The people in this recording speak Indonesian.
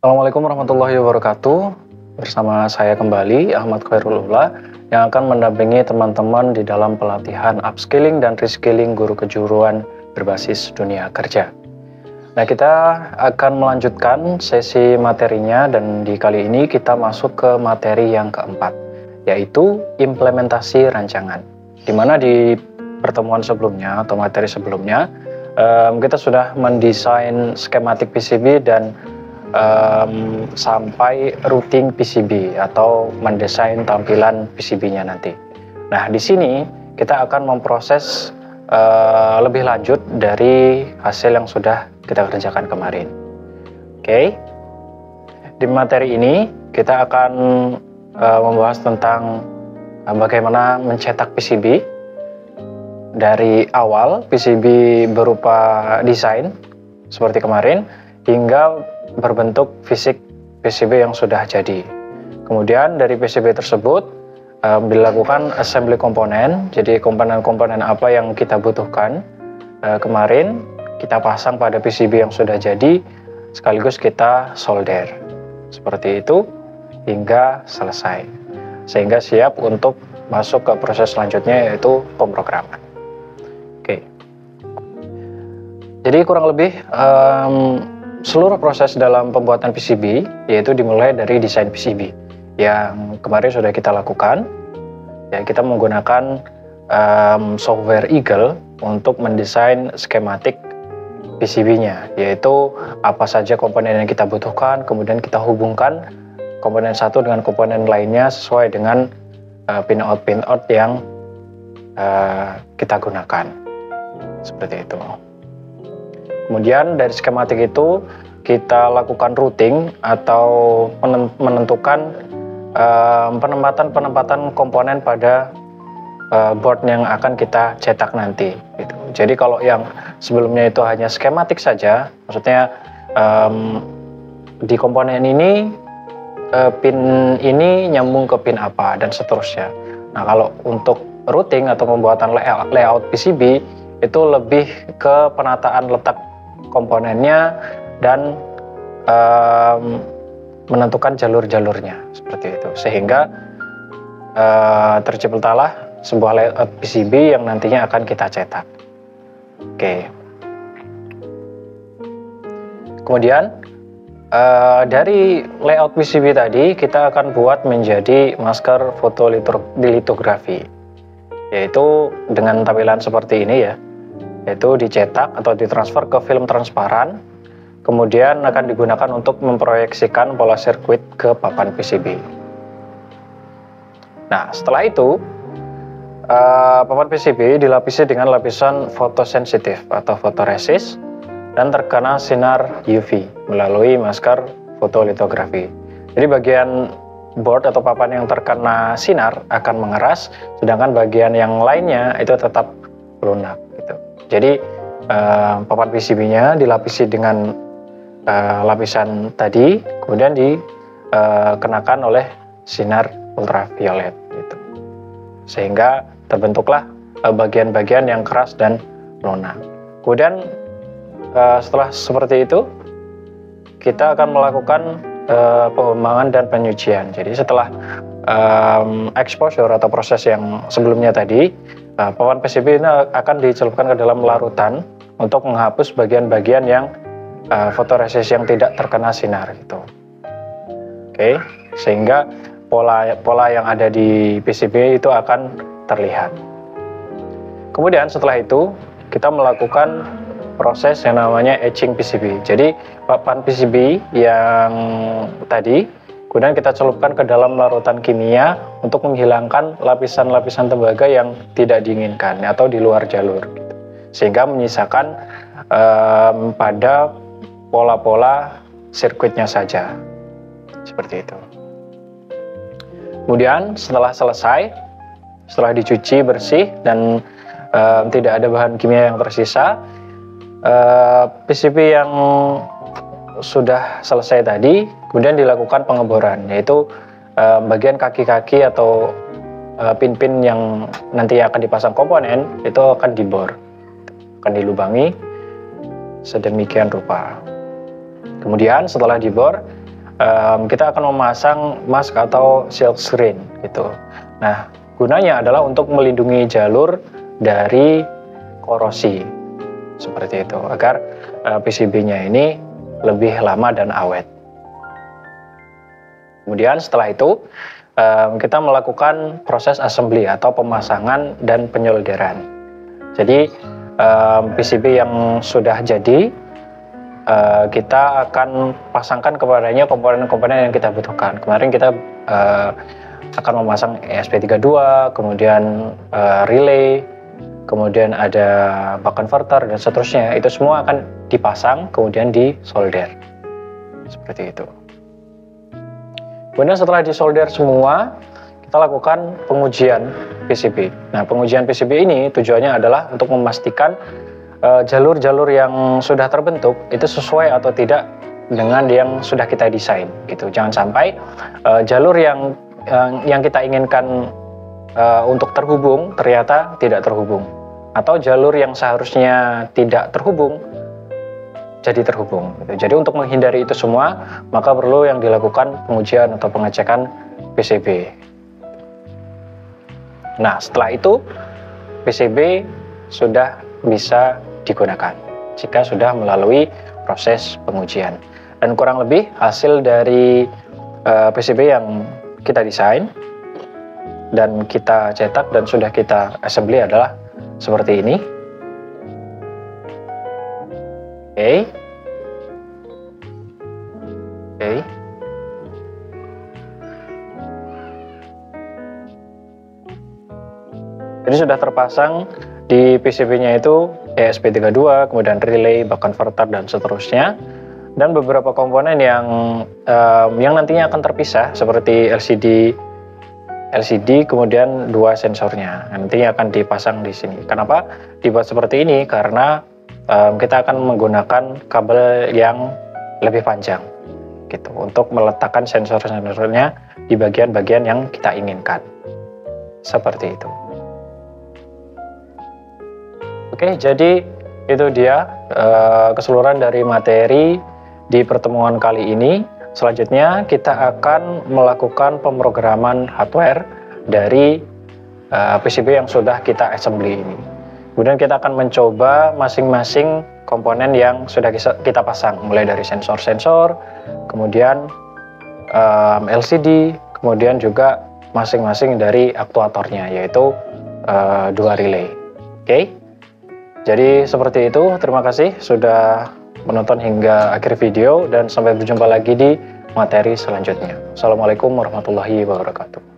Assalamualaikum warahmatullahi wabarakatuh. Bersama saya kembali Ahmad Khairul Ula yang akan mendampingi teman-teman di dalam pelatihan upskilling dan reskilling guru kejuruan berbasis dunia kerja. Nah, kita akan melanjutkan sesi materinya dan di kali ini kita masuk ke materi yang keempat, yaitu implementasi rancangan. Di mana di pertemuan sebelumnya atau materi sebelumnya kita sudah mendesain skematik PCB dan sampai routing PCB atau mendesain tampilan PCB-nya nanti. Nah, di sini kita akan memproses lebih lanjut dari hasil yang sudah kita kerjakan kemarin. Oke. Di materi ini kita akan membahas tentang bagaimana mencetak PCB dari awal PCB berupa desain seperti kemarin hingga berbentuk fisik PCB yang sudah jadi. Kemudian dari PCB tersebut dilakukan assembly komponen. Jadi komponen-komponen apa yang kita butuhkan kemarin kita pasang pada PCB yang sudah jadi, sekaligus kita solder. Seperti itu hingga selesai. Sehingga siap untuk masuk ke proses selanjutnya, yaitu pemrograman. Oke. Jadi kurang lebih seluruh proses dalam pembuatan PCB yaitu dimulai dari desain PCB yang kemarin sudah kita lakukan. Ya, kita menggunakan software Eagle untuk mendesain skematik PCB-nya, yaitu apa saja komponen yang kita butuhkan, kemudian kita hubungkan komponen satu dengan komponen lainnya sesuai dengan pinout yang kita gunakan. Seperti itu. Kemudian dari skematik itu kita lakukan routing atau menentukan penempatan komponen pada board yang akan kita cetak nanti. Gitu. Jadi kalau yang sebelumnya itu hanya skematik saja, maksudnya di komponen ini pin ini nyambung ke pin apa dan seterusnya. Nah, kalau untuk routing atau pembuatan layout PCB itu lebih ke penataan letak komponennya dan menentukan jalur-jalurnya seperti itu, sehingga terciptalah sebuah layout PCB yang nantinya akan kita cetak. Oke. Kemudian dari layout PCB tadi kita akan buat menjadi masker fotolitografi, yaitu dengan tampilan seperti ini ya. Yaitu dicetak atau ditransfer ke film transparan, kemudian akan digunakan untuk memproyeksikan pola sirkuit ke papan PCB. Nah, setelah itu papan PCB dilapisi dengan lapisan fotosensitif atau fotoresist dan terkena sinar UV melalui masker fotolitografi. Jadi bagian board atau papan yang terkena sinar akan mengeras, sedangkan bagian yang lainnya itu tetap lunak. Jadi papan PCB-nya dilapisi dengan lapisan tadi, kemudian dikenakan oleh sinar ultraviolet, gitu. Sehingga terbentuklah bagian-bagian yang keras dan lunak. Kemudian setelah seperti itu, kita akan melakukan pengembangan dan penyucian. Jadi setelah exposure atau proses yang sebelumnya tadi, papan PCB ini akan dicelupkan ke dalam larutan untuk menghapus bagian-bagian yang fotoresist yang tidak terkena sinar gitu. Oke, sehingga pola yang ada di PCB itu akan terlihat. Kemudian setelah itu kita melakukan proses yang namanya etching PCB. Jadi papan PCB yang tadi kemudian kita celupkan ke dalam larutan kimia untuk menghilangkan lapisan-lapisan tembaga yang tidak diinginkan atau di luar jalur, gitu. Sehingga menyisakan pada pola-pola sirkuitnya saja, seperti itu. Kemudian setelah selesai, setelah dicuci bersih dan tidak ada bahan kimia yang tersisa, PCB yang sudah selesai tadi kemudian dilakukan pengeboran, yaitu bagian kaki-kaki atau pin-pin yang nanti akan dipasang komponen itu akan dibor, akan dilubangi sedemikian rupa. Kemudian setelah dibor, kita akan memasang mask atau silk screen gitu. Nah, gunanya adalah untuk melindungi jalur dari korosi seperti itu, agar PCB-nya ini lebih lama dan awet. Kemudian setelah itu kita melakukan proses assembly atau pemasangan dan penyolderan. Jadi PCB yang sudah jadi kita akan pasangkan kepadanya komponen-komponen yang kita butuhkan. Kemarin kita akan memasang ESP32, kemudian relay, kemudian ada buck converter dan seterusnya. Itu semua akan dipasang kemudian disolder seperti itu. Kemudian setelah disolder semua, kita lakukan pengujian PCB. Nah, pengujian PCB ini tujuannya adalah untuk memastikan jalur-jalur yang sudah terbentuk itu sesuai atau tidak dengan yang sudah kita desain gitu. Jangan sampai jalur yang kita inginkan untuk terhubung ternyata tidak terhubung, atau jalur yang seharusnya tidak terhubung jadi terhubung gitu. Jadi untuk menghindari itu semua, maka perlu yang dilakukan pengujian atau pengecekan PCB. Nah, setelah itu PCB sudah bisa digunakan jika sudah melalui proses pengujian. Dan kurang lebih hasil dari PCB yang kita desain dan kita cetak dan sudah kita assembly adalah seperti ini. Oke. Jadi sudah terpasang di PCB-nya itu ESP32, kemudian relay, buck converter dan seterusnya, dan beberapa komponen yang nantinya akan terpisah seperti LCD, kemudian dua sensornya nantinya akan dipasang di sini. Kenapa dibuat seperti ini? Karena kita akan menggunakan kabel yang lebih panjang gitu untuk meletakkan sensor-sensornya di bagian-bagian yang kita inginkan seperti itu. Oke, jadi itu dia keseluruhan dari materi di pertemuan kali ini. Selanjutnya kita akan melakukan pemrograman hardware dari PCB yang sudah kita assembly ini. Kemudian kita akan mencoba masing-masing komponen yang sudah kita pasang, mulai dari sensor-sensor, kemudian LCD, kemudian juga masing-masing dari aktuatornya, yaitu dua relay. Oke. Jadi seperti itu, terima kasih sudah menonton hingga akhir video dan sampai berjumpa lagi di materi selanjutnya. Assalamualaikum warahmatullahi wabarakatuh.